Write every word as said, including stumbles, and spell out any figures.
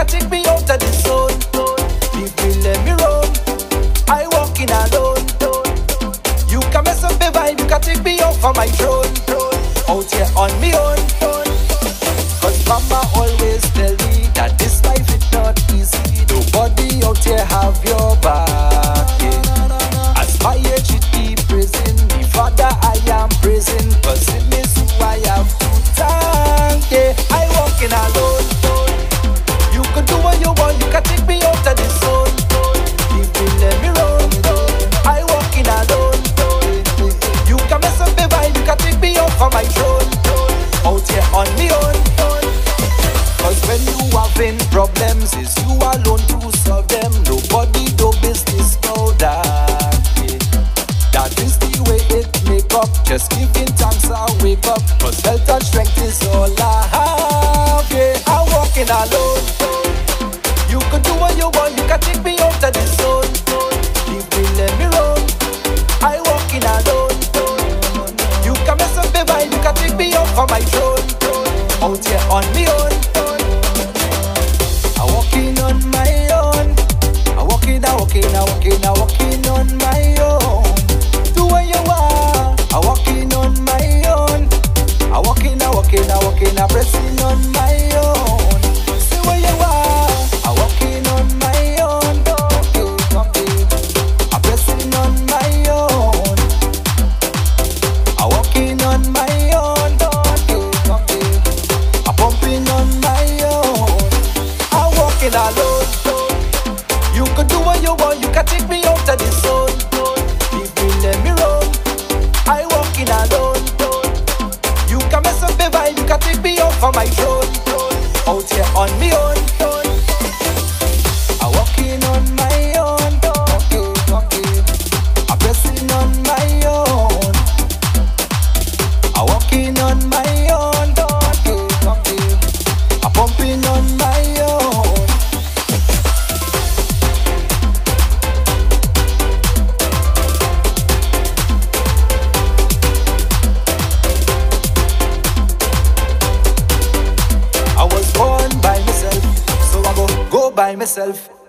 can take me out of the zone. Leave me, let me roam. I walking alone. You can mess up the vibe, you can take me off of my throne. Out here on me own. Cause mama always tell me that this life is not easy. Nobody out here have your back, yeah. As my age it keep praising, me father I am praising. Cause in this who I have to thank, yeah. I walking alone. You can do what you want, you can take me out of the zone. Leave me, let me roam. I walking alone. You can mess up the vibe, you can take me off of my throne. Out here on me own. Cause when you having problems, it's you alone to solve them. Nobody do business know that, yeah. That is the way it make up. Just giving thanks I wake up. Cause health and strength is all I have, yeah. I'm walking alone. You can do what you want, you can take me out of the zone. Leave me, let me roam. I walking alone. You can mess up the vibe, you can take me off of my throne. Out here on me own. I'm walking on my own. I'm walking, I'm walking, I'm walking, I'm walking on my own. Do what you want. I'm walking on my own. I'm walking, I'm walking, I'm walking, I'm pressing on my own. See what you want. I'm walking on my own. Okay, okay. I'm pressing on my own. I'm walking on my own. Okay, okay. I'm pumping on my own. I'm walking alone. You can do what you want, you can take me out of the zone. Leave me, let me roam. I walking alone. You can mess up the vibe, you can take me off of my throne. Out here on me own. I'm walking on my own. Okay, okay. I'm pressing on my own. I'm walking on my own. Okay, okay. I'm pumping on my own. I was born by myself, so I go go by myself.